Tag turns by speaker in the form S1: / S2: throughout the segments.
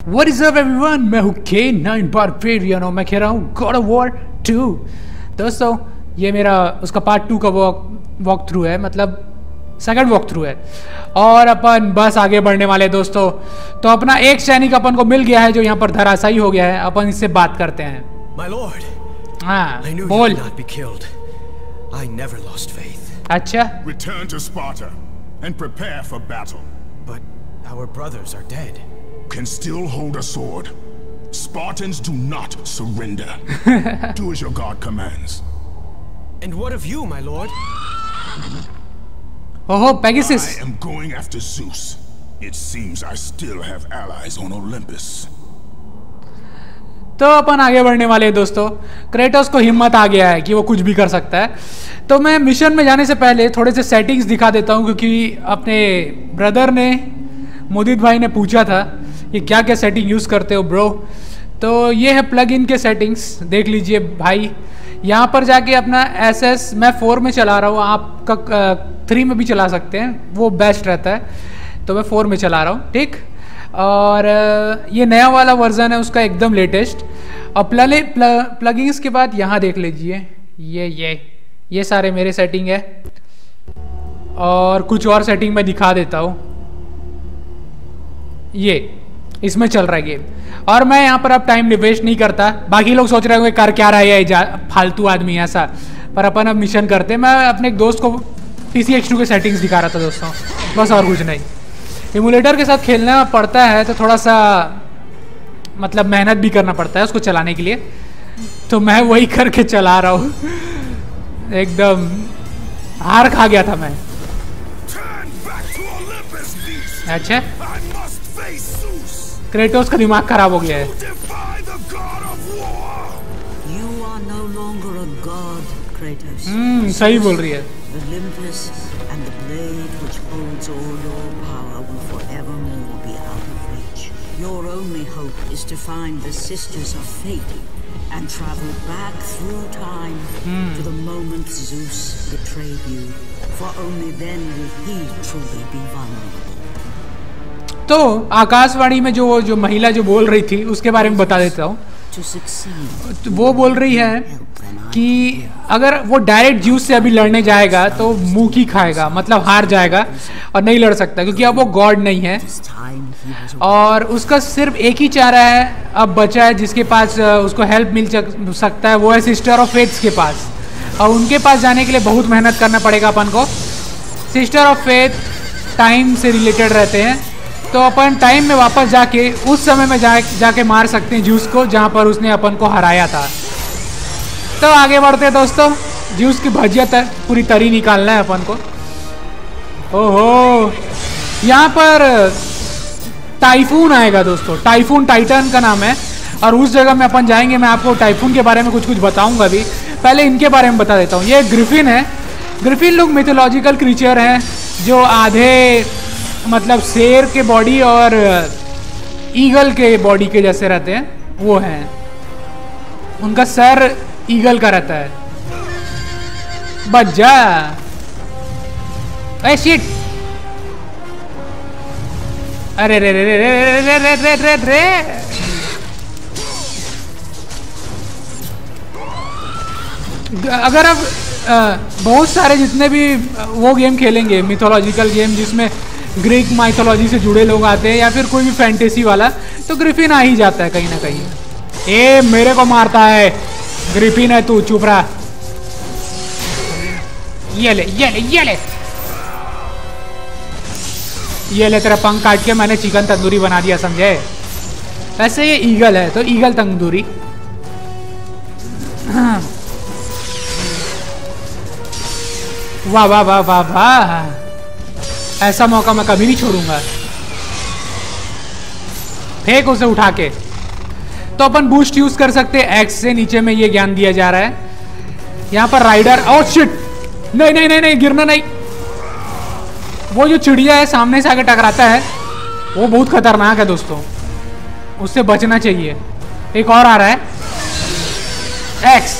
S1: What is up everyone? मैं हूँ K9 Barbarian और मैं खेल रहा हूँ God of War 2। दोस्तों ये मेरा उसका पार्ट 2 का वॉक थ्रू है, मतलब सेकंड वॉक थ्रू है और अपन बस आगे बढ़ने वाले हैं दोस्तों। तो अपना एक सैनिक अपन को मिल गया है जो यहाँ पर धराशायी हो गया है, अपन इससे बात करते हैं।
S2: My lord,
S1: हाँ
S2: I knew
S1: बोल।
S2: you would not be killed. I never lost faith.
S1: अच्छा
S3: Return to Sparta and prepare for battle.
S2: But our brothers are dead.
S3: Can still hold a sword. Spartans do not surrender. Do as your god commands.
S2: And what of you, my lord?
S1: ओहो Pegasus।
S3: I am going after Zeus. It seems I still have allies on Olympus.
S1: तो अपन आगे बढ़ने वाले हैं दोस्तों। Kratos को हिम्मत आ गया है कि वो कुछ भी कर सकता है। तो मैं मिशन में जाने से पहले थोड़े से सेटिंग्स दिखा देता हूँ, क्योंकि अपने ब्रदर ने, मोदित भाई ने पूछा था कि क्या क्या सेटिंग यूज़ करते हो ब्रो। तो ये है प्लग इन के सेटिंग्स, देख लीजिए भाई। यहाँ पर जाके अपना SS मैं 4 में चला रहा हूँ, आपका 3 में भी चला सकते हैं, वो बेस्ट रहता है। तो मैं 4 में चला रहा हूँ, ठीक। और ये नया वाला वर्जन है उसका, एकदम लेटेस्ट। और प्लगइन्स के बाद यहाँ देख लीजिए, ये सारे मेरे सेटिंग है और कुछ और सेटिंग मैं दिखा देता हूँ। ये इसमें चल रहा है गेम और मैं यहाँ पर अब टाइम वेस्ट नहीं करता। बाकी लोग सोच रहे होंगे कर क्या रहा है ये फालतू आदमी ऐसा, पर अपन अब मिशन करते हैं। मैं अपने एक दोस्त को PCH2 के सेटिंग्स दिखा रहा था दोस्तों, बस और कुछ नहीं। इमुलेटर के साथ खेलना पड़ता है तो थोड़ा सा मतलब मेहनत भी करना पड़ता है उसको चलाने के लिए, तो मैं वही करके चला रहा हूँ। एकदम हार खा गया था मैं। अच्छा क्रेटोस का दिमाग खराब हो गया है।
S4: You are no longer a god, Kratos.
S1: सही बोल रही है।
S4: Olympus and the blade which holds all your power will forevermore be out of reach. Your only hope is to find the Sisters of Fate and travel back through time to the moment Zeus betrayed you, for only then will he truly be vulnerable.
S1: तो आकाशवाणी में जो महिला जो बोल रही थी उसके बारे में बता देता हूँ। वो बोल रही है कि अगर वो डायरेक्ट ज्यूस से अभी लड़ने जाएगा तो मुंह की खाएगा, मतलब हार जाएगा और नहीं लड़ सकता, क्योंकि अब वो गॉड नहीं है। और उसका सिर्फ एक ही चारा है अब बचा है जिसके पास उसको हेल्प मिल सकता है, वो है सिस्टर ऑफ फेथ्स के पास। और उनके पास जाने के लिए बहुत मेहनत करना पड़ेगा अपन को। सिस्टर ऑफ फेथ टाइम से रिलेटेड रहते हैं, तो अपन टाइम में वापस जाके उस समय में जाके मार सकते हैं ज्यूस को जहाँ पर उसने अपन को हराया था। तो आगे बढ़ते हैं दोस्तों, ज्यूस की भजिया पूरी तरी निकालना है अपन को। ओहो यहाँ पर टाइफून आएगा दोस्तों, टाइफून टाइटन का नाम है और उस जगह में अपन जाएंगे। मैं आपको टाइफून के बारे में कुछ बताऊंगा भी, पहले इनके बारे में बता देता हूँ। ये ग्रिफिन है। ग्रिफिन लोग मिथोलॉजिकल क्रीचर हैं जो आधे मतलब शेर के बॉडी और ईगल के बॉडी के जैसे रहते हैं, वो हैं। उनका सर ईगल का रहता है। बच जा। ए शिट, अरे रे रे रे रे रे रे रे रे रे। अगर अब बहुत सारे जितने भी वो गेम खेलेंगे मिथोलॉजिकल गेम जिसमें ग्रीक माइथोलॉजी से जुड़े लोग आते हैं या फिर कोई भी फैंटेसी वाला, तो ग्रिफिन आ ही जाता है कहीं ना कहीं। ए मेरे को मारता है, ग्रिफिन है तू, चुप रहा। ये ले ये ले ये ले ये ले, तेरा पंख काट के मैंने चिकन तंदूरी बना दिया, समझे। वैसे ये ईगल है तो ईगल तंदूरी। वाह वाह वाह वाह वाह, ऐसा मौका मैं कभी नहीं छोड़ूंगा। फेंक उसे उठा के। तो अपन बूस्ट यूज कर सकते हैं X से, नीचे में ये ज्ञान दिया जा रहा है। यहाँ पर राइडर, ओह शिट, नहीं नहीं नहीं नहीं, गिरना नहीं। वो जो चिड़िया है सामने से आके टकराता है, वो बहुत खतरनाक है दोस्तों, उससे बचना चाहिए। एक और आ रहा है X।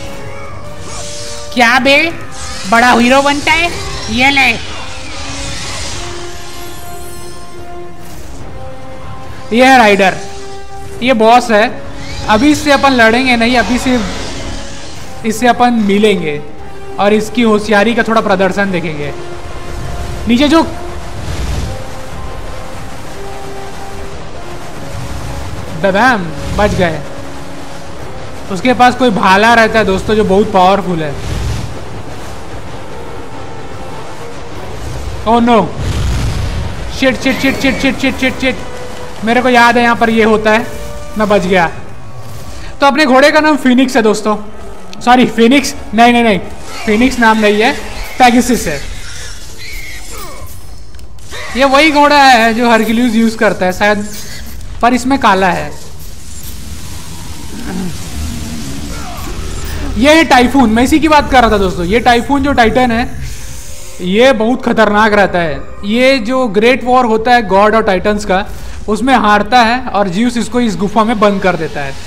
S1: क्या बे बड़ा हीरो बनता है, ये ले। ये है राइडर, ये बॉस है। अभी इससे अपन लड़ेंगे नहीं, अभी से इससे अपन मिलेंगे और इसकी होशियारी का थोड़ा प्रदर्शन देखेंगे। नीचे जो बैम बच गए। उसके पास कोई भाला रहता है दोस्तों जो बहुत पावरफुल है। Oh no, shit shit shit shit shit shit shit shit, मेरे को याद है यहाँ पर ये होता है, मैं बच गया। तो अपने घोड़े का नाम फिनिक्स है दोस्तों, सॉरी फिनिक्स नहीं नहीं नहीं, फिनिक्स नाम नहीं है, पेगासस है। ये वही घोड़ा है जो हरक्यूलिस यूज करता है शायद, पर इसमें काला है। ये है टाइफून, मैं इसी की बात कर रहा था दोस्तों। ये टाइफून जो टाइटन है ये बहुत खतरनाक रहता है। ये जो ग्रेट वॉर होता है गॉड और टाइटन्स का, उसमें हारता है और ज्यूस इसको इस गुफा में बंद कर देता है।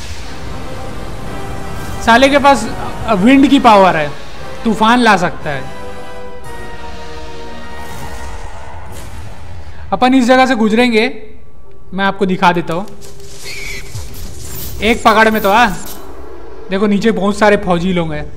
S1: साले के पास विंड की पावर है, तूफान ला सकता है। अपन इस जगह से गुजरेंगे, मैं आपको दिखा देता हूं। एक पकड़ में तो देखो नीचे बहुत सारे फौजी लोग हैं।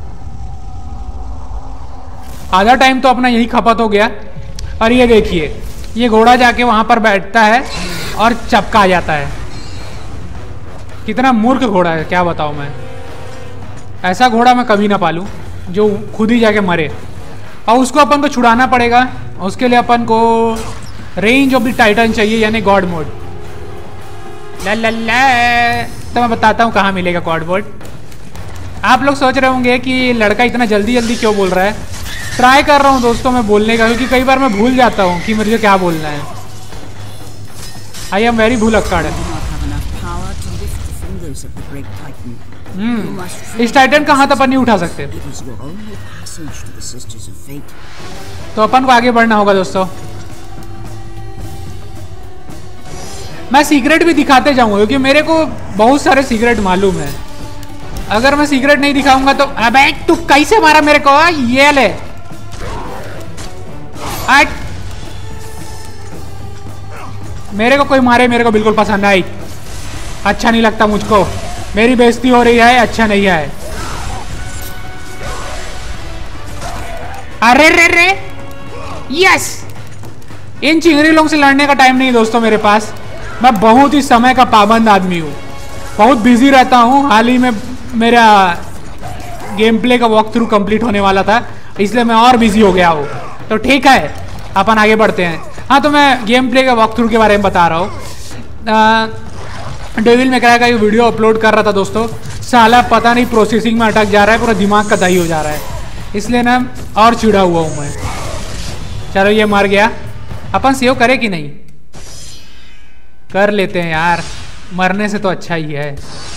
S1: आधा टाइम तो अपना यही खपत हो गया। और ये देखिए, ये घोड़ा जाके वहां पर बैठता है और चपका जाता है। कितना मूर्ख घोड़ा है, क्या बताऊं मैं। ऐसा घोड़ा मैं कभी ना पालूं जो खुद ही जाके मरे। और उसको अपन को छुड़ाना पड़ेगा। उसके लिए अपन को रेंज ऑफ द टाइटन चाहिए, यानी गॉड मोड। तो मैं बताता हूँ कहाँ मिलेगा गॉड मोड। आप लोग सोच रहे होंगे कि लड़का इतना जल्दी जल्दी क्यों बोल रहा है। ट्राई कर रहा हूँ दोस्तों मैं बोलने का, क्योंकि कई बार मैं भूल जाता हूँ कि मुझे क्या बोलना है। आई एम वेरी भूलक्कड़। इस टाइटन का हाथ अपन नहीं उठा सकते, तो अपन को आगे बढ़ना होगा दोस्तों। मैं सीक्रेट भी दिखाते जाऊंगा, क्योंकि मेरे को बहुत सारे सीक्रेट मालूम है। अगर मैं सीक्रेट नहीं दिखाऊंगा तो अबे तू कैसे मारा मेरे को, ये ले। मेरे को कोई मारे मेरे को बिल्कुल पसंद आई, अच्छा नहीं लगता मुझको। मेरी बेइज्जती हो रही है, अच्छा नहीं है। अरे रे रे, यस। इन चिंगरी लोगों से लड़ने का टाइम नहीं दोस्तों मेरे पास। मैं बहुत ही समय का पाबंद आदमी हूँ, बहुत बिजी रहता हूँ। हाल ही में मेरा गेम प्ले का वॉक थ्रू कंप्लीट होने वाला था, इसलिए मैं और बिजी हो गया हूँ। तो ठीक है, अपन आगे बढ़ते हैं। हाँ, तो मैं गेम प्ले का वॉक थ्रू के बारे में बता रहा हूँ। डेविल मैक्राई का ये वीडियो अपलोड कर रहा था दोस्तों, साला पता नहीं प्रोसेसिंग में अटक जा रहा है, पूरा दिमाग का दही हो जा रहा है, इसलिए ना और चिड़ा हुआ हूँ मैं। चलो ये मर गया। अपन सेव करे कि नहीं, कर लेते हैं यार, मरने से तो अच्छा ही है।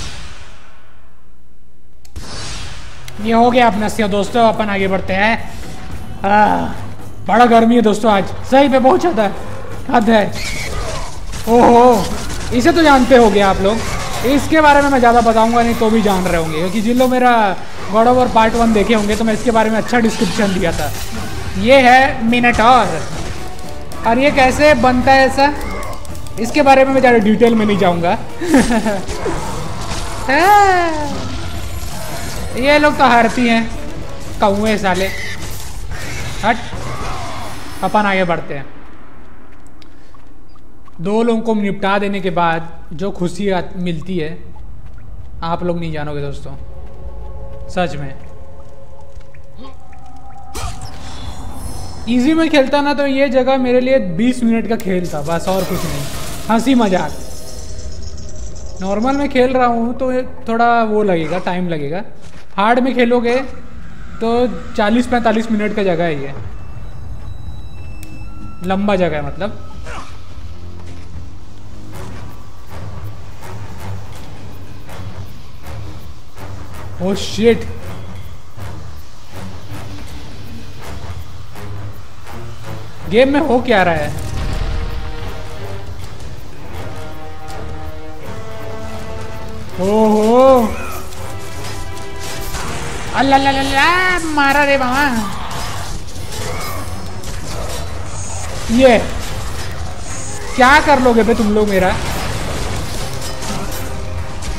S1: ये हो गया अपना सेव दोस्तों, अपन आगे बढ़ते हैं। बड़ा गर्मी है दोस्तों आज, सही पे बहुत ज़्यादा हद है। ओहो, इसे तो जानते होंगे आप लोग, इसके बारे में मैं ज़्यादा बताऊंगा नहीं तो भी जान रहे होंगे, क्योंकि जिन लोग मेरा गॉड ऑफ वॉर पार्ट 1 देखे होंगे तो मैं इसके बारे में अच्छा डिस्क्रिप्शन दिया था। ये है मिनोटॉर, और ये कैसे बनता है ऐसा, इसके बारे में मैं ज़्यादा डिटेल में नहीं जाऊंगा। ये लोग तो हारती हैं, कौए साले। हट, अपन आगे बढ़ते हैं। 2 लोगों को निपटा देने के बाद जो खुशी मिलती है आप लोग नहीं जानोगे दोस्तों, सच में। इजी में खेलता ना तो ये जगह मेरे लिए 20 मिनट का खेल था बस, और कुछ नहीं, हंसी मजाक। नॉर्मल में खेल रहा हूँ तो थोड़ा वो लगेगा, टाइम लगेगा। हार्ड में खेलोगे तो 40-45 मिनट का जगह है, ये लंबा जगह है मतलब। ओह शिट, गेम में हो क्या रहा है। ओहो, अल्लाह मारा रे मामा। ये क्या कर लोगे बे तुम लोग मेरा।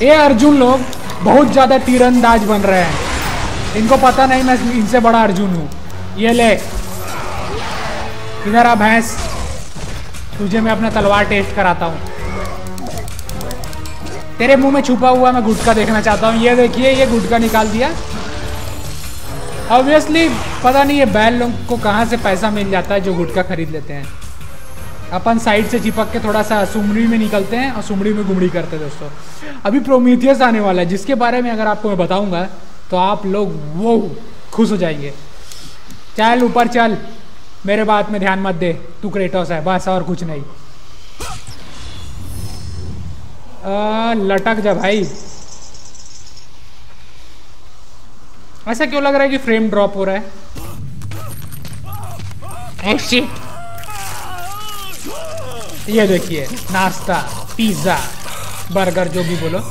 S1: ये अर्जुन लोग बहुत ज्यादा तीरंदाज बन रहे हैं, इनको पता नहीं मैं इनसे बड़ा अर्जुन हूँ। ये ले, इधर आ भैंस, तुझे मैं अपना तलवार टेस्ट कराता हूँ। तेरे मुंह में छुपा हुआ मैं गुटखा देखना चाहता हूँ। ये देखिए, ये गुटखा निकाल दिया। ऑब्वियसली पता नहीं ये बैल लोग को कहाँ से पैसा मिल जाता है जो गुटखा खरीद लेते हैं। अपन साइड से चिपक के थोड़ा सा सुमड़ी में निकलते हैं और सुमड़ी में गुमड़ी करते हैं दोस्तों। अभी प्रोमीथियस आने वाला है, जिसके बारे में अगर आपको मैं बताऊंगा तो आप लोग वो खुश हो जाएंगे। चल ऊपर चल, मेरे बात में ध्यान मत दे, तू क्रेटोस है बस, और कुछ नहीं। लटक जा भाई। ऐसा क्यों लग रहा है कि फ्रेम ड्रॉप हो रहा है? ये देखिए, नाश्ता, पिज्जा, बर्गर, जो भी बोलो।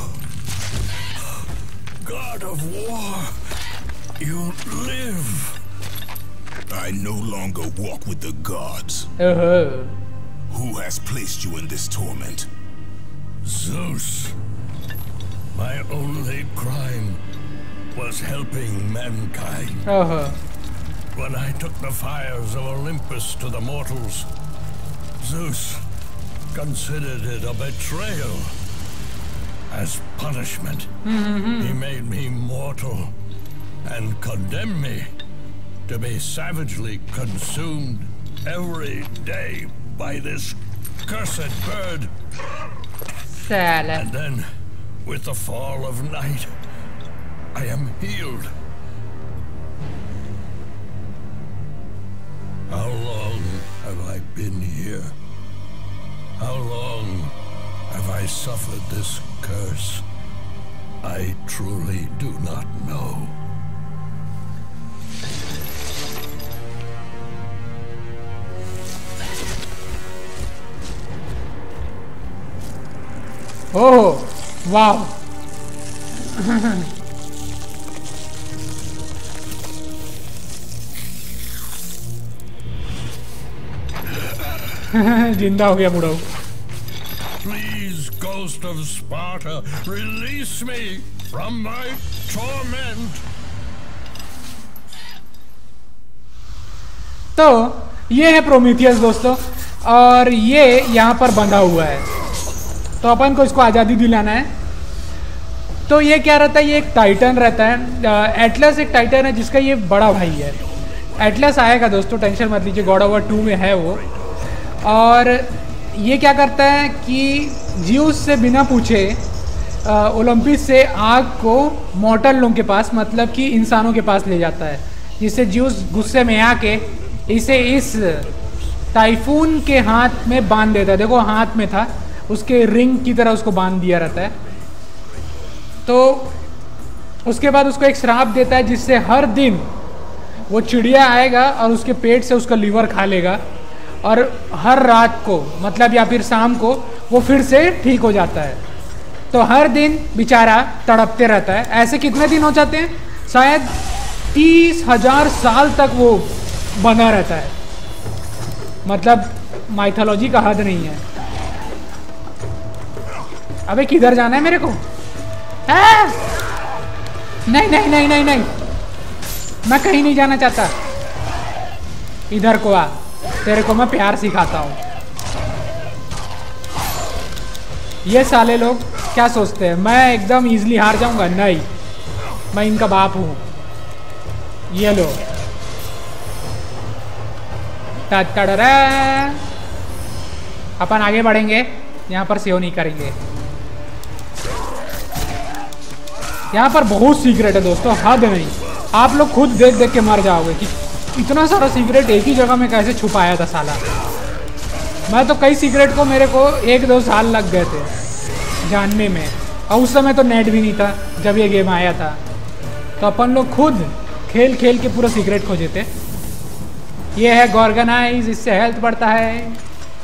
S3: God of war, you live. I no longer walk with the gods. Who has placed you in this torment?
S5: Zeus. My only crime was helping mankind. When I took the fires of Olympus to the mortals, Zeus considered it a betrayal. As punishment, he made me mortal and condemned me to be savagely consumed every day by this cursed bird. And then, with the fall of night, I am healed. How long have I been here? How long have I suffered this curse? I truly do not know.
S1: Oh, wow. जिंदा हो गया बुढ़ाऊ।
S5: Please, ghost of Sparta, release me from my torment.
S1: तो ये है Prometheus दोस्तों, और ये यहाँ पर बंधा हुआ है, तो अपन को इसको आज़ादी दिलाना है। तो ये क्या रहता है, ये एक टाइटन रहता है। एटलस एक टाइटन है जिसका ये बड़ा भाई है। एटलस आएगा दोस्तों, टेंशन मत लीजिए, गॉड ऑफ वॉर 2 में है वो। और ये क्या करता है कि ज्यूस से बिना पूछे ओलंपिस से आग को मॉर्टल लोगों के पास, मतलब कि इंसानों के पास ले जाता है, जिससे ज्यूस गुस्से में आके इसे इस टाइफून के हाथ में बांध देता है। देखो हाथ में था, उसके रिंग की तरह उसको बांध दिया रहता है। तो उसके बाद उसको एक श्राप देता है, जिससे हर दिन वो चिड़िया आएगा और उसके पेट से उसका लीवर खा लेगा, और हर रात को, मतलब या फिर शाम को, वो फिर से ठीक हो जाता है। तो हर दिन बेचारा तड़पते रहता है। ऐसे कितने दिन हो जाते हैं? शायद 30,000 साल तक वो बना रहता है। मतलब माइथोलॉजी का हद नहीं है। अबे किधर जाना है मेरे को? नहीं नहीं नहीं नहीं नहीं, मैं कहीं नहीं जाना चाहता। इधर को आ, तेरे को मैं प्यार सिखाता हूँ। ये साले लोग क्या सोचते हैं, मैं एकदम इजीली हार जाऊंगा? नहीं, मैं इनका बाप हूँ। ये लो, अपन आगे बढ़ेंगे, यहाँ पर सेव नहीं करेंगे। यहाँ पर बहुत सीक्रेट है दोस्तों, हद नहीं। आप लोग खुद देख देख के मर जाओगे कि इतना सारा सीक्रेट एक ही जगह में कैसे छुपाया था साला। मैं तो कई सीक्रेट को, मेरे को 1-2 साल लग गए थे जानने में, और उस समय तो नेट भी नहीं था जब ये गेम आया था। तो अपन लोग खुद खेल खेल के पूरा सीक्रेट खोजे थे। ये है गॉर्गनाइज, इससे हेल्थ बढ़ता है।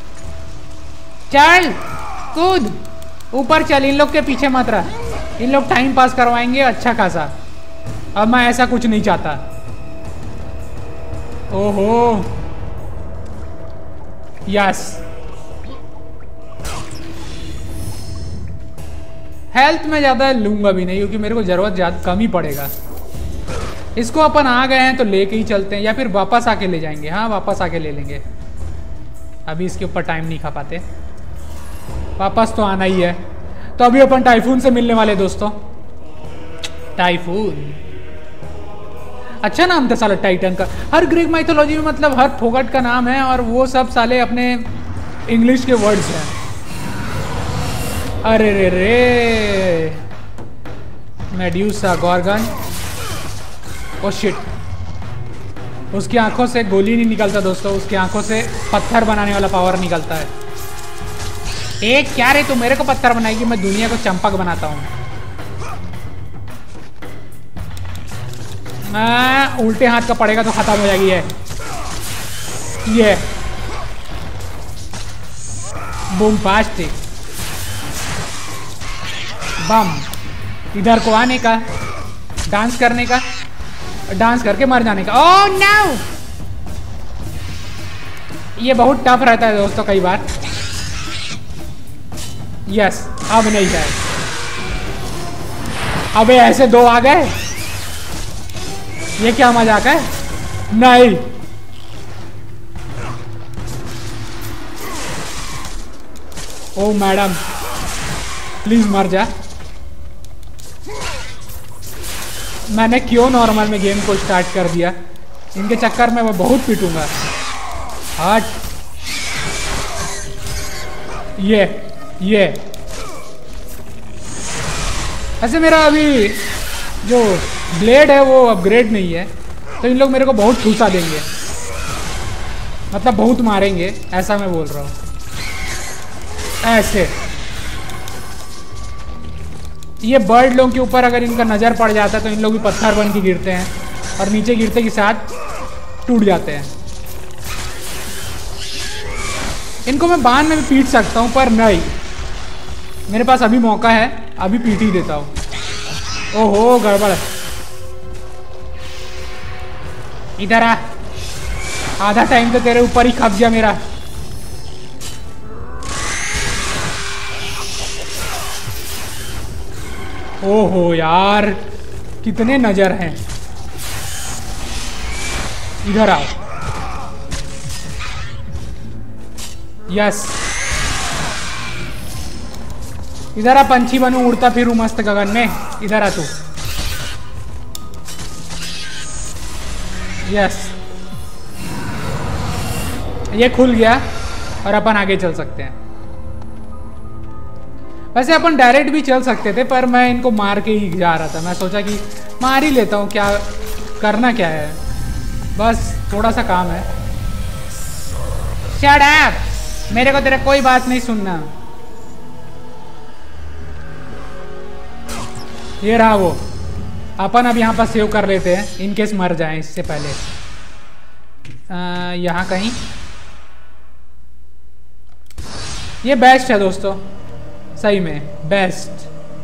S1: चल कूद, ऊपर चल, इन लोग के पीछे मत रह, इन लोग टाइम पास करवाएंगे अच्छा खासा। अब मैं ऐसा कुछ नहीं चाहता। ओहो, यस। हेल्थ में ज़्यादा लूँगा भी नहीं क्योंकि मेरे को ज़रूरत ज़्यादा कम ही पड़ेगा। इसको अपन आ गए हैं तो लेके ही चलते हैं या फिर वापस आके ले जाएंगे। हाँ वापस आके ले लेंगे, अभी इसके ऊपर टाइम नहीं खा पाते, वापस तो आना ही है। तो अभी अपन टाइफून से मिलने वाले दोस्तों। टाइफून अच्छा नाम था साला टाइटन का। हर ग्रीक माइथोलॉजी में मतलब हर फोगट का नाम है और वो सब साले अपने इंग्लिश के वर्ड्स हैं। अरे रे रे मेड्यूसा गॉर्गन, ओ शिट, उसकी आंखों से गोली नहीं निकलता दोस्तों, उसकी आंखों से पत्थर बनाने वाला पावर निकलता है। एक क्या रे, तू मेरे को पत्थर बनाएगी, मैं दुनिया को चंपक बनाता हूँ। उल्टे हाथ का पड़ेगा तो खत्म हो जाएगी ये बूमपास्टिक बम। इधर को आने का, डांस करने का, डांस करके मर जाने का। ओह नो, ये बहुत टफ रहता है दोस्तों कई बार। यस, अब नहीं जाए। अबे ऐसे दो आ गए, ये क्या मजाक है? नहीं, ओ मैडम प्लीज मर जा। मैंने क्यों नॉर्मल में गेम को स्टार्ट कर दिया, इनके चक्कर में मैं बहुत पिटूंगा। हट, ये ऐसे मेरा अभी जो ब्लेड है वो अपग्रेड नहीं है तो इन लोग मेरे को बहुत ठूसा देंगे, मतलब बहुत मारेंगे, ऐसा मैं बोल रहा हूँ। ऐसे ये बर्ड लोगों के ऊपर अगर इनका नज़र पड़ जाता है तो इन लोग भी पत्थर बन के गिरते हैं और नीचे गिरते के साथ टूट जाते हैं। इनको मैं बाण में भी पीट सकता हूँ पर नहीं, मेरे पास अभी मौका है, अभी पीट ही देता हूँ। ओहो गड़बड़, इधर आ, आधा टाइम तो तेरे ऊपर ही खप गया मेरा। ओहो यार कितने नजर हैं, इधर आओ। यस, इधर आ, पंछी बनूं, उड़ता फिरूं मस्त गगन में। इधर आ तू। यस, ये खुल गया और अपन आगे चल सकते हैं। वैसे अपन डायरेक्ट भी चल सकते थे पर मैं इनको मार के ही जा रहा था। मैं सोचा कि मार ही लेता हूँ, क्या करना क्या है, बस थोड़ा सा काम है। शट अप, मेरे को तेरा कोई बात नहीं सुनना। ये रहा वो, अपन अब यहाँ पर सेव कर लेते हैं इनकेस मर जाएं इससे पहले। यहाँ कहीं, ये बेस्ट है दोस्तों, सही में बेस्ट।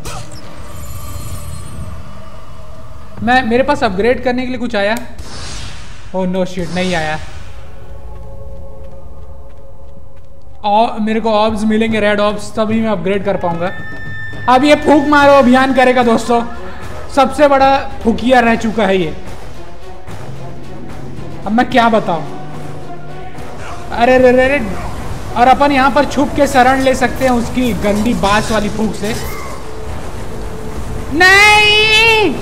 S1: मेरे पास अपग्रेड करने के लिए कुछ आया? ओह नो शिट, नहीं आया। और मेरे को ऑब्स मिलेंगे, रेड ऑब्स, तभी मैं अपग्रेड कर पाऊंगा। अब ये फूंक मारो अभियान करेगा दोस्तों, सबसे बड़ा फुकिया रह चुका है ये। अब मैं क्या बताऊं। अरे रे रे रे, और अपन यहाँ पर छुप के शरण ले सकते हैं उसकी गंदी बांस वाली फूंक से। नहीं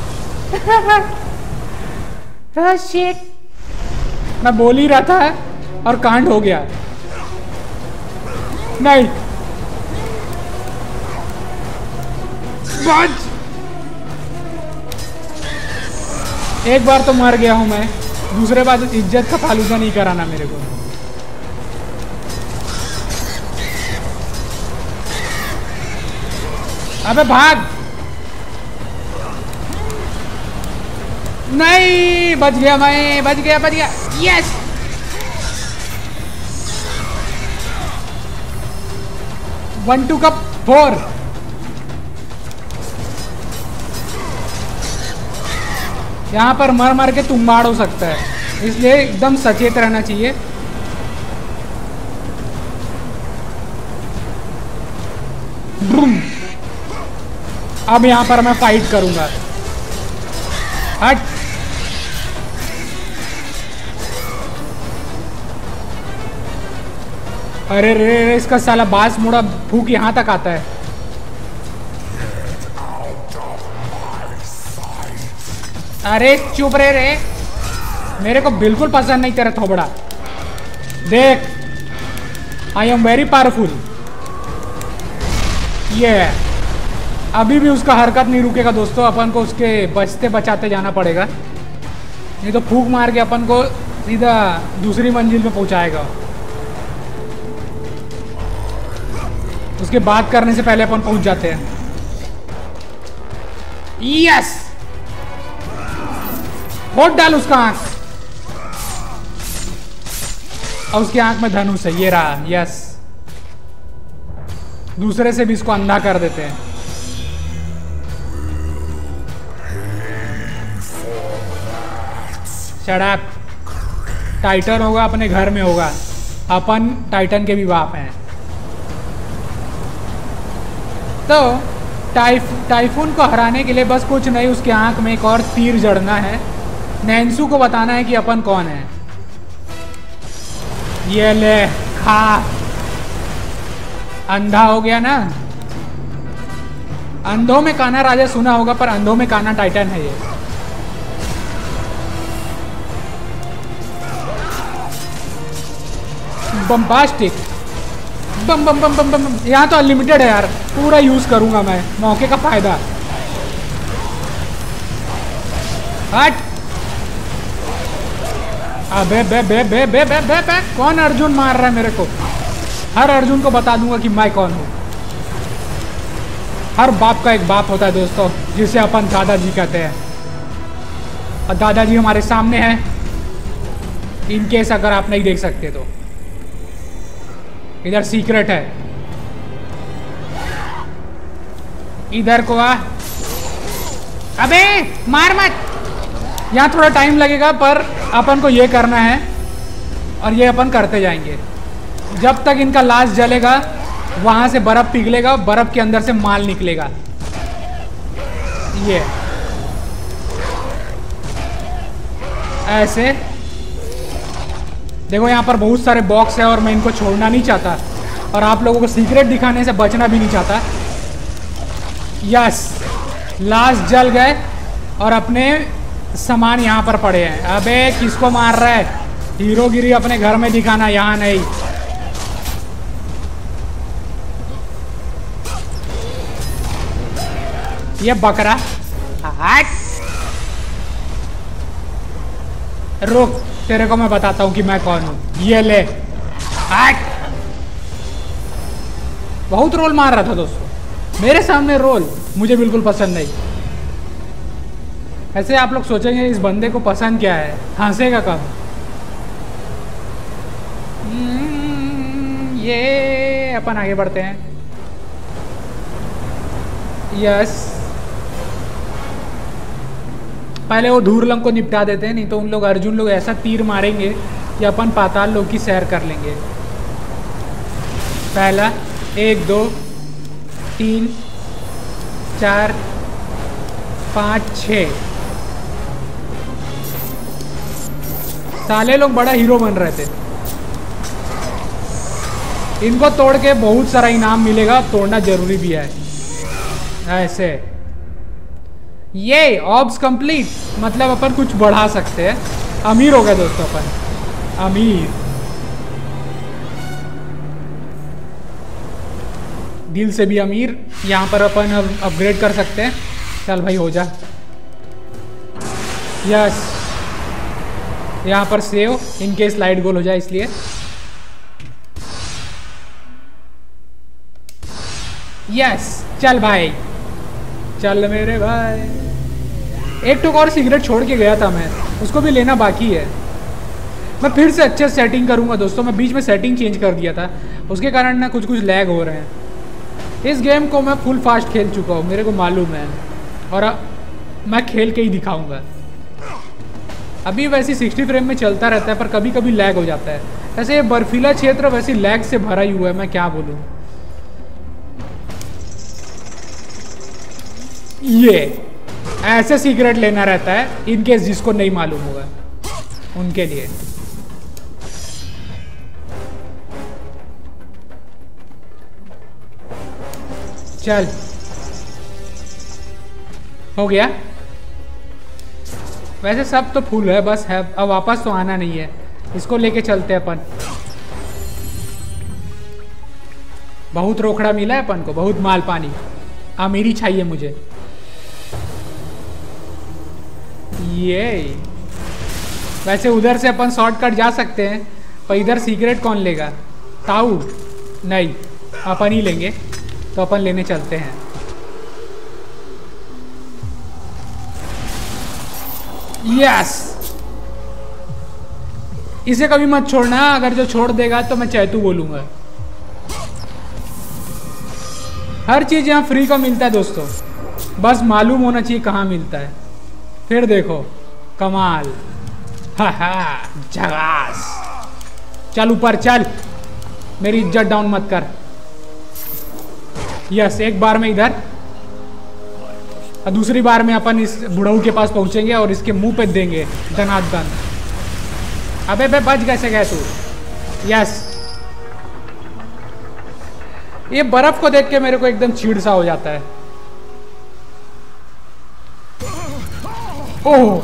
S1: oh, shit. मैं बोल ही रहा था और कांड हो गया। नहीं, बच, एक बार तो मर गया हूं मैं, दूसरे बार इज्जत का फालूदा नहीं कराना मेरे को। अबे भाग, नहीं, बच गया मैं, बच गया। Yes, one two cup 4। यहाँ पर मर मर के तुम्बाड़ हो सकता है, इसलिए एकदम सचेत रहना चाहिए। बूम, अब यहाँ पर मैं फाइट करूंगा। हट। अरे रे इसका साला बांस मुड़ा फूक यहाँ तक आता है। अरे चुप रे मेरे को बिल्कुल पसंद नहीं तेरा थोबड़ा। देख, आई एम वेरी पावरफुल। ये अभी भी उसका हरकत नहीं रुकेगा दोस्तों, अपन को उसके बचते बचाते जाना पड़ेगा, नहीं तो फूक मार के अपन को सीधा दूसरी मंजिल पे पहुंचाएगा। उसके बात करने से पहले अपन पहुंच जाते हैं। यस, फोड़ डाल उसका आंख, और उसकी आंख में धनुष है, ये रहा। यस, दूसरे से भी इसको अंधा कर देते हैं। Shut up. टाइटन होगा अपने घर में होगा, अपन टाइटन के भी बाप हैं। तो टाइफून को हराने के लिए बस कुछ नहीं, उसके आंख में एक और तीर जड़ना है। नैन्सू को बताना है कि अपन कौन है। ये ले खा, अंधा हो गया ना। अंधों में कान्हा राजा सुना होगा, पर अंधों में कान्हा टाइटन है ये। Bombastic, bam bam bam bam bam. यहाँ तो अनलिमिटेड है यार, पूरा यूज करूंगा मैं, मौके का फायदा। हट। अबे बे बे बे बे बे बे बे कौन अर्जुन मार रहा है मेरे को? हर अर्जुन को बता दूंगा कि मैं कौन हूँ। हर बाप का एक बाप होता है दोस्तों, जिसे अपन दादाजी कहते हैं, और दादाजी हमारे सामने हैं। इन केस अगर आप नहीं देख सकते तो इधर सीक्रेट है, इधर को आ। अबे मार मत, यहाँ थोड़ा टाइम लगेगा, पर अपन को ये करना है और ये अपन करते जाएंगे जब तक इनका लाश जलेगा। वहां से बर्फ पिघलेगा, बर्फ के अंदर से माल निकलेगा। ये ऐसे देखो, यहाँ पर बहुत सारे बॉक्स है और मैं इनको छोड़ना नहीं चाहता, और आप लोगों को सीक्रेट दिखाने से बचना भी नहीं चाहता। यस, लाश जल गए और अपने सामान यहाँ पर पड़े हैं। अबे किसको मार रहा है? हीरोगिरी अपने घर में दिखाना, यहाँ नहीं। ये बकरा, हट। रुक, तेरे को मैं बताता हूँ कि मैं कौन हूँ। ये ले, हट। बहुत रोल मार रहा था दोस्तों, मेरे सामने रोल मुझे बिल्कुल पसंद नहीं। ऐसे आप लोग सोचेंगे इस बंदे को पसंद क्या है, हंसेगा कब? ये अपन आगे बढ़ते हैं। यस, पहले वो धूर्लंग को निपटा देते हैं, नहीं तो उन लोग अर्जुन लोग ऐसा तीर मारेंगे कि अपन पाताल लोक की सैर कर लेंगे। पहला 1 2 3 4 5 6। साले लोग बड़ा हीरो बन रहे थे। इनको तोड़ के बहुत सारा इनाम मिलेगा, तोड़ना जरूरी भी है। ऐसे ये ऑब्स कंप्लीट, मतलब अपन कुछ बढ़ा सकते हैं। अमीर हो गए दोस्तों अपन, अमीर, दिल से भी अमीर। यहाँ पर अपन अपग्रेड कर सकते हैं। चल भाई हो जा। यस, यहाँ पर save in case light goal हो जाए, इसलिए। यस, चल भाई, चल मेरे भाई। एक टुक और सिगरेट छोड़ के गया था मैं, उसको भी लेना बाकी है। मैं फिर से अच्छे सेटिंग करूंगा दोस्तों। मैं बीच में सेटिंग चेंज कर दिया था, उसके कारण ना कुछ लैग हो रहे हैं। इस गेम को मैं फुल फास्ट खेल चुका हूँ, मेरे को मालूम है, और मैं खेल के ही दिखाऊंगा। अभी वैसे 60 फ्रेम में चलता रहता है, पर कभी कभी लैग हो जाता है। ऐसे ये बर्फीला क्षेत्र वैसे लैग से भरा ही हुआ है, मैं क्या बोलूँ। ये ऐसे सीक्रेट लेना रहता है इनकेस जिसको नहीं मालूम होगा उनके लिए। चल हो गया। वैसे सब तो फुल है, बस है अब वापस तो आना नहीं है। इसको लेके चलते हैं अपन। बहुत रोकड़ा मिला है अपन को, बहुत माल पानी। अमीरी चाहिए मुझे। ये वैसे उधर से अपन शॉर्टकट जा सकते हैं, पर इधर सीक्रेट कौन लेगा? ताऊ नहीं, अपन ही लेंगे। तो अपन लेने चलते हैं। यस, इसे कभी मत छोड़ना, अगर जो छोड़ देगा तो मैं चैतू बोलूंगा। हर चीज यहाँ फ्री का मिलता है दोस्तों, बस मालूम होना चाहिए कहाँ मिलता है। फिर देखो कमाल। हा हा झकास। चल ऊपर चल, मेरी इज्जत डाउन मत कर। यस, एक बार में इधर और दूसरी बार में अपन इस बुढ़ऊ के पास पहुंचेंगे और इसके मुंह पे देंगे दनादन। अबे बे बच कैसे गए तू? यस, ये बर्फ को देख के मेरे को एकदम चीड़ सा हो जाता है। ओह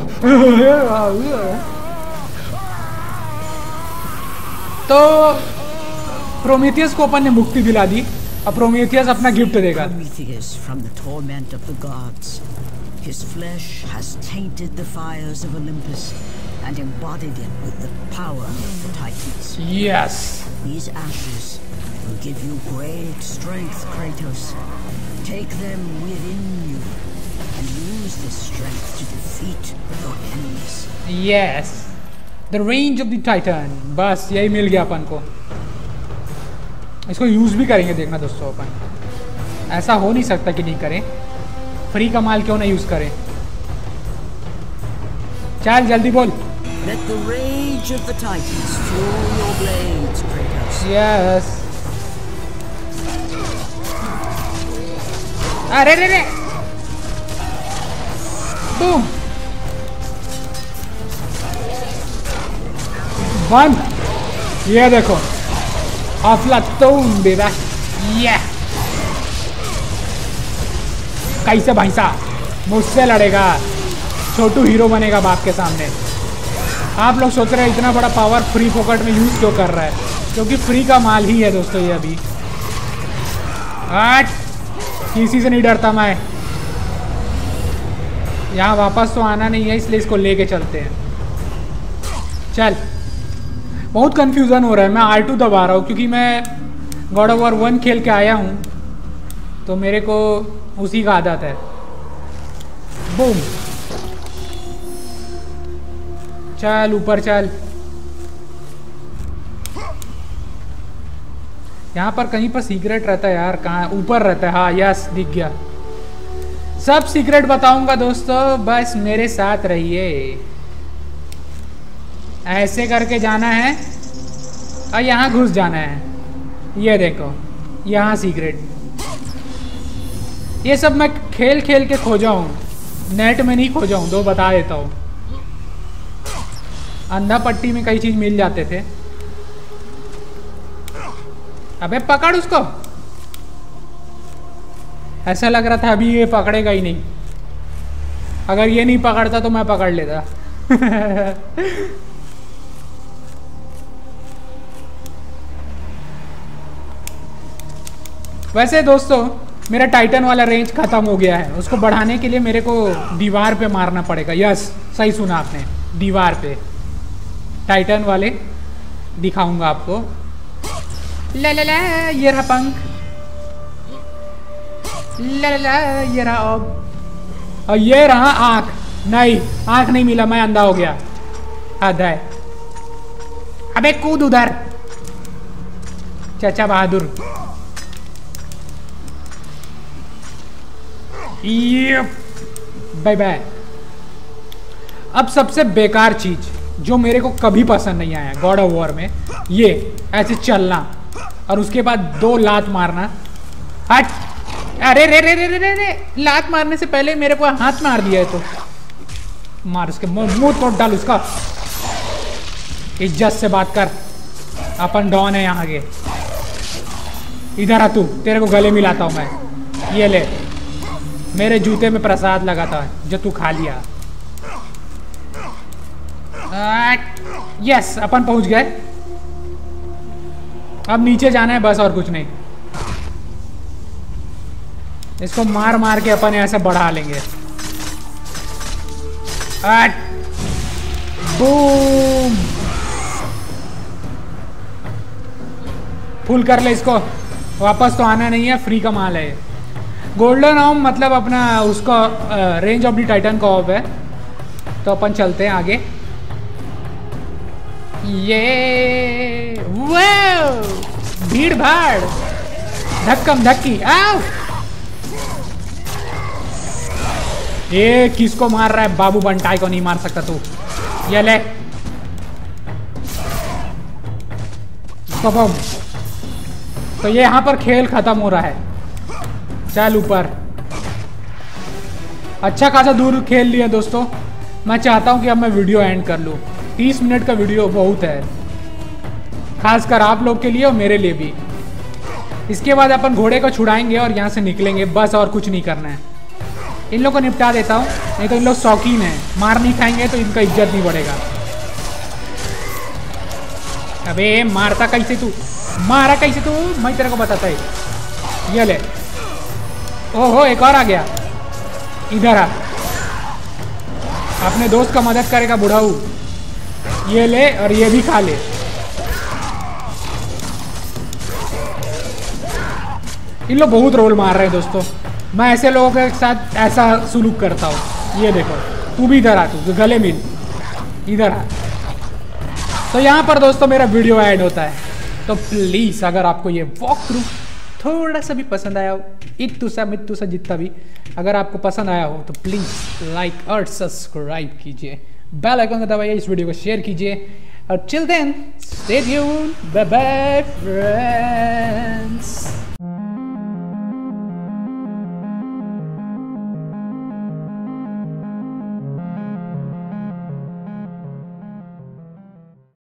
S1: तो प्रोमेथियस को अपन ने मुक्ति दिला दी। अब प्रोमेथियस अपना गिफ्ट देगा।
S4: Prometheus from the torment of the gods. His flesh has tainted the fires of Olympus and embodied it with the power of the Titans.
S1: Yes.
S4: These ashes will give you great strength, Kratos. Take them within you and use this strength to defeat your enemies.
S1: Yes. The range of the Titan. बस यही मिल गया अपन को। इसको use भी करेंगे, देखना दोस्तों। अपन ऐसा हो नहीं सकता कि नहीं करें। फ्री का माल क्यों नहीं यूज करें? चल जल्दी बोल।
S4: Let the rage of the Titans fuel your blades, Kratos.
S1: Yes. अरे रे रे। बूम। बंद। ये देखो अफलातून बेटा। ये कैसे भैंसा मुझसे लड़ेगा? छोटू हीरो बनेगा बाप के सामने। आप लोग सोच रहे हैं इतना बड़ा पावर फ्री फोकट में यूज क्यों कर रहा है? क्योंकि फ्री का माल ही है दोस्तों ये। अभी किसी से नहीं डरता मैं। यहाँ वापस तो आना नहीं है, इसलिए इसको लेके चलते हैं। चल, बहुत कंफ्यूजन हो रहा है। मैं R2 दबा रहा हूँ क्योंकि मैं गॉड ऑफ वॉर 1 खेल के आया हूँ, तो मेरे को उसी का आदत है। बूम। चल ऊपर चल। यहाँ पर कहीं पर सीक्रेट रहता है यार। कहाँ? ऊपर रहता है। हाँ यस, दिख गया। सब सीक्रेट बताऊंगा दोस्तों, बस मेरे साथ रहिए। ऐसे करके जाना है और यहाँ घुस जाना है। ये देखो यहाँ सीक्रेट। ये सब मैं खेल खेल के खोजा हूँ, नेट में नहीं खोजा हूँ। तो बता देता हूँ, अंधा पट्टी में कई चीज मिल जाते थे। अबे पकड़ उसको। ऐसा लग रहा था अभी ये पकड़ेगा ही नहीं। अगर ये नहीं पकड़ता तो मैं पकड़ लेता। वैसे दोस्तों मेरा टाइटन वाला रेंज खत्म हो गया है। उसको बढ़ाने के लिए मेरे को दीवार पे मारना पड़ेगा। यस, सही सुना आपने, दीवार पे। टाइटन वाले दिखाऊंगा आपको। ला ला ला, ये रहा पंख। ला ला ला, ये रहा अब। और ये रहा आंख। नहीं, आंख नहीं मिला, मैं अंधा हो गया। आधा है। अबे कूद उधर चाचा बहादुर। Bye bye. अब सबसे बेकार चीज जो मेरे को कभी पसंद नहीं आया गॉड ऑफ वॉर में, ये ऐसे चलना और उसके बाद 2 लात मारना। हट। अरे रे रे रे रे रे रे, लात मारने से पहले मेरे को हाथ मार दिया है। तो मार उसके मुंह तोड़ डाल उसका। इज्जत से बात कर, अपन डॉन है यहाँ के। इधर आ तू, तेरे को गले मिलाता हूँ मैं। ये ले, मेरे जूते में प्रसाद लगा था जो तू खा लिया। यस, अपन पहुंच गए। अब नीचे जाना है बस, और कुछ नहीं। इसको मार मार के अपन ऐसे बढ़ा लेंगे। बूम, फुल कर ले इसको। वापस तो आना नहीं है, फ्री का माल है। गोल्डन ऑर्म मतलब अपना उसका रेंज ऑफ द टाइटन का ऑफ है। तो अपन चलते हैं आगे। ये भीड़ भाड़, धक्कम धक्की। आओ, ये किसको मार रहा है? बाबू बंटाई को नहीं मार सकता तू। ये ले, तो ये यहाँ पर खेल खत्म हो रहा है। चल ऊपर। अच्छा खासा दूर खेल लिया दोस्तों। मैं चाहता हूँ कि अब मैं वीडियो एंड कर लूँ। 30 मिनट का वीडियो बहुत है, खासकर आप लोग के लिए और मेरे लिए भी। इसके बाद अपन घोड़े को छुड़ाएंगे और यहाँ से निकलेंगे बस, और कुछ नहीं करना है। इन लोग को निपटा देता हूँ, नहीं तो इन लोग शौकीन हैं, मार नहीं खाएंगे तो इनका इज्जत नहीं बढ़ेगा। अबे मारता कैसे तू, मारा कैसे तू, मैं तेरे को बताता है। ये ले, ओहो एक और आ गया। इधर आ, अपने दोस्त का मदद करेगा बुढ़ाऊ। ये ले, और ये भी खा ले। इन लोग बहुत रोल मार रहे हैं दोस्तों। मैं ऐसे लोगों के साथ ऐसा सुलूक करता हूँ। ये देखो, तू भी इधर आ, तू गले मिल, इधर आ। तो यहाँ पर दोस्तों मेरा वीडियो ऐड होता है। तो प्लीज़ अगर आपको ये वॉक थ्रू थोड़ा सा भी पसंद आया हो, इत्तुसा मित्तुसा जितना भी, अगर आपको पसंद आया हो तो प्लीज़ लाइक और सब्सक्राइब कीजिए, बेल आइकन को दबाइए, इस वीडियो को शेयर कीजिए। और till then stay tuned, bye bye friends.